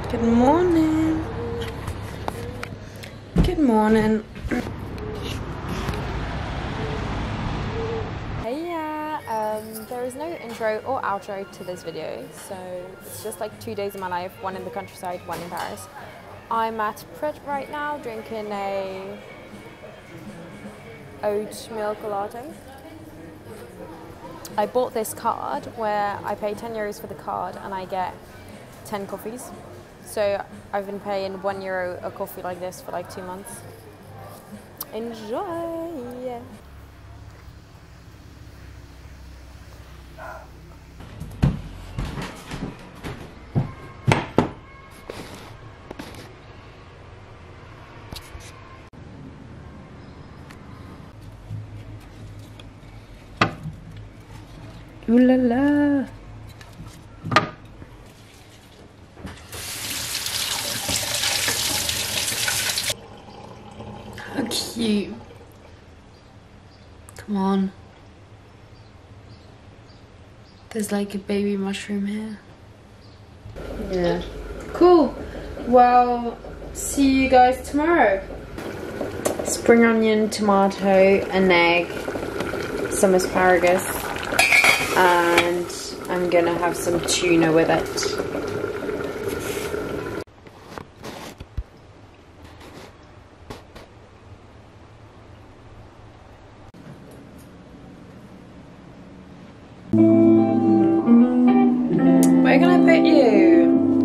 Good morning. Good morning. Hey, yeah. There is no intro or outro to this video, so it's just like 2 days of my life, one in the countryside, one in Paris. I'm at Pret right now drinking a oat milk latte. I bought this card where I pay 10 euros for the card and I get 10 coffees. So I've been paying €1 a coffee like this for like 2 months. Enjoy! Ooh la la! How cute. Come on. There's like a baby mushroom here. Yeah. Cool. Well, see you guys tomorrow. Spring onion, tomato, an egg, some asparagus, and I'm gonna have some tuna with it. Where can I put you?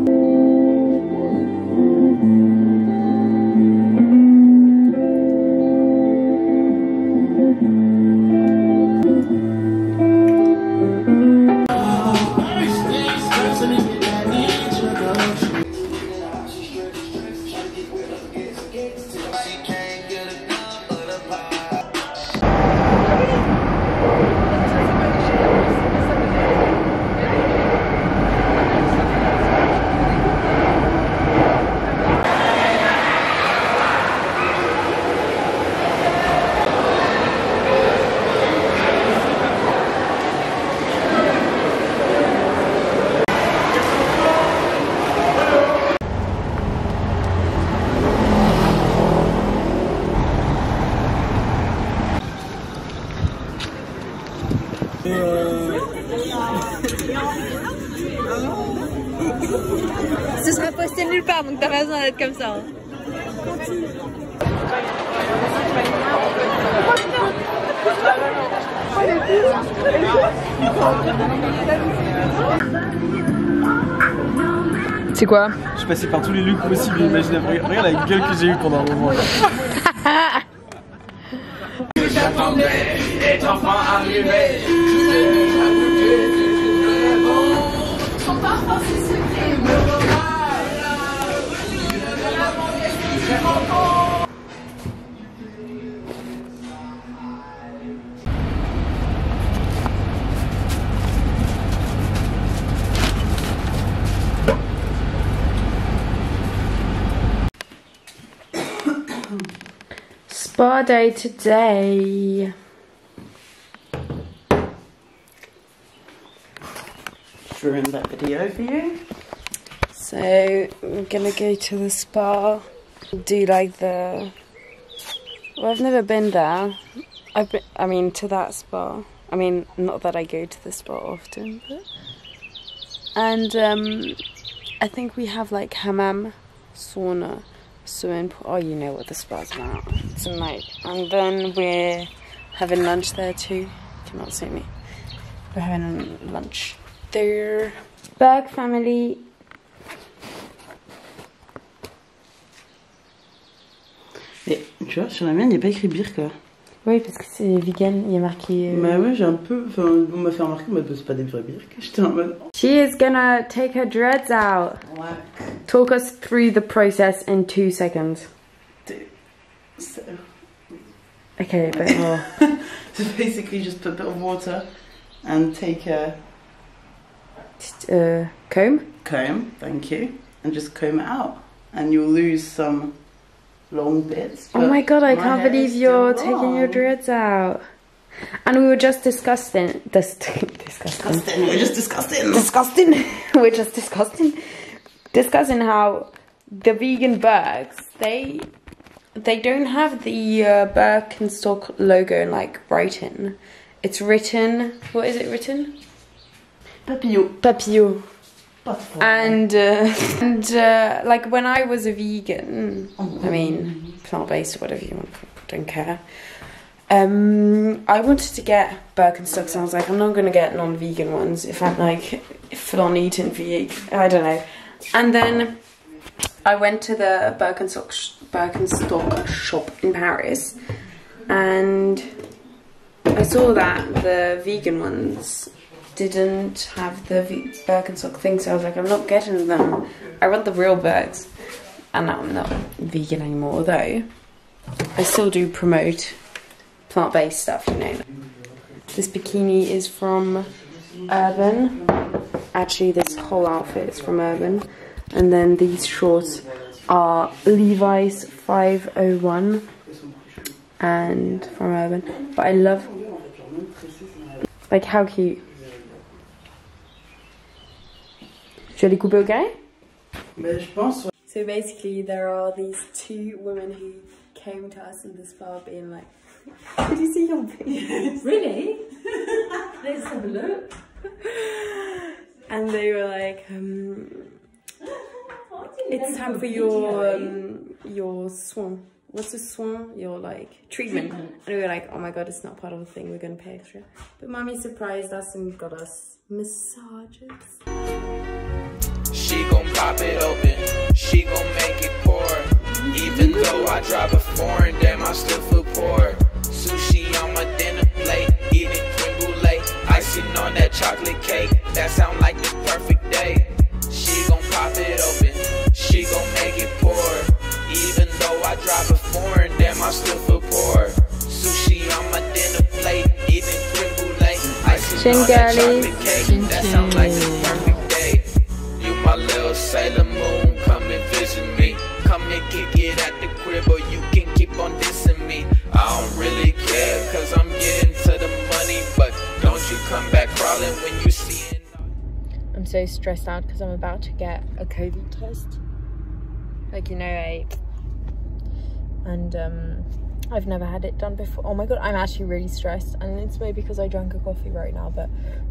Ce sera posté nulle part, donc t'as raison d'être comme ça. C'est quoi? Je suis passé par tous les looks possibles et imaginables. Regarde la gueule que j'ai eue pendant un moment. J'attendais est enfin arrivé. Son parfum c'est secret. Spa day today. Should we end that video for you? So we're gonna go to the spa. Do like the. Well, I've never been there. I mean, to that spa. I mean, not that I go to the spa often, but. And I think we have like hammam, sauna, swimming pool. Oh, you know what the spa's about tonight. And then we're having lunch there too. You cannot see me. We're having lunch there. Berg family. Mais tu vois, sur la mienne, il n'y a pas écrit beer quoi. Oui, parce que c'est vegan, il y a marqué. Bah ouais, j'ai un peu. Enfin, on m'a fait remarquer, mais c'est pas des vrais bières. J'étais en mode. She is gonna take her dreads out. Ouais. Talk us through the process in 2 seconds. Okay, a bit more. So basically, just put a bit of water and take a comb. Comb, thank you, and just comb it out, and you'll lose some long bits. Oh my god, I can't believe you're taking your dreads out. And we were just discussing. Disgusting. We're just disgusting. Disgusting. We're just disgusting. discussing how the vegan burgers, they don't have the Birkenstock logo and like writing. It's written, what is it written? Papillot. Papillot. And like when I was a vegan, I mean plant-based or whatever you want, don't care. I wanted to get Birkenstocks and I was like, I'm not gonna get non-vegan ones if I'm like full-on eating vegan. I don't know. And then I went to the Birkenstock shop in Paris and I saw that the vegan ones didn't have the Birkenstock thing, so I was like, I'm not getting them. I want the real birds. And now I'm not vegan anymore, though I still do promote plant-based stuff, you know. This bikini is from Urban. Actually, this whole outfit is from Urban. And then these shorts are Levi's 501 and from Urban. But I love, like, how cute. Je vais les couper au carré? So basically there are these two women who came to us in the spa being like, did you see your face? Really? Let's have a look. And they were like, it's time for your soin. What's a soin? Your like treatment. And we were like, oh my god, it's not part of the thing, we're gonna pay extra. But Mummy surprised us and got us massages. She gon' pop it open, she gon' make it pour. Even though I drive a foreign, damn, I still feel poor. Sushi on my dinner plate, eating creme brulee, icing on that chocolate cake. That sound like the perfect day. She gon' pop it open, she gon' make it pour. Even though I drive a foreign, damn, I still feel poor. Sushi on my dinner plate, eating creme brulee, icing on that chocolate cake. That sound like the perfect day. You my little Sailor Moon, come and visit me. Come and kick it at the crib or you can keep on dissing me. I don't really care cause I'm getting to the money, but don't you come back crawling when you see it. I'm so stressed out because I'm about to get a COVID test. Like, you know, and I've never had it done before. Oh my god, I'm actually really stressed and it's maybe because I drank a coffee right now, but...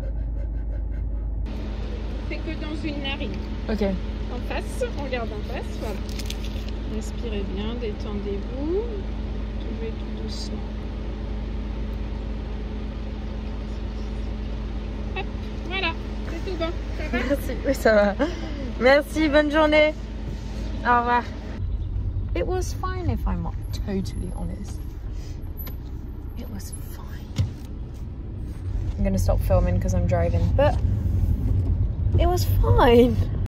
C'est que dans une narine. Ok. En face, on regarde en face, voilà. Respirez bien, détendez-vous. Tout doucement. Hop, voilà, c'est tout bon. Ça va? Merci, oui, ça va. Merci, bonne journée. Au revoir. It was fine if I'm not totally honest. It was fine. I'm gonna stop filming because I'm driving, but it was fine.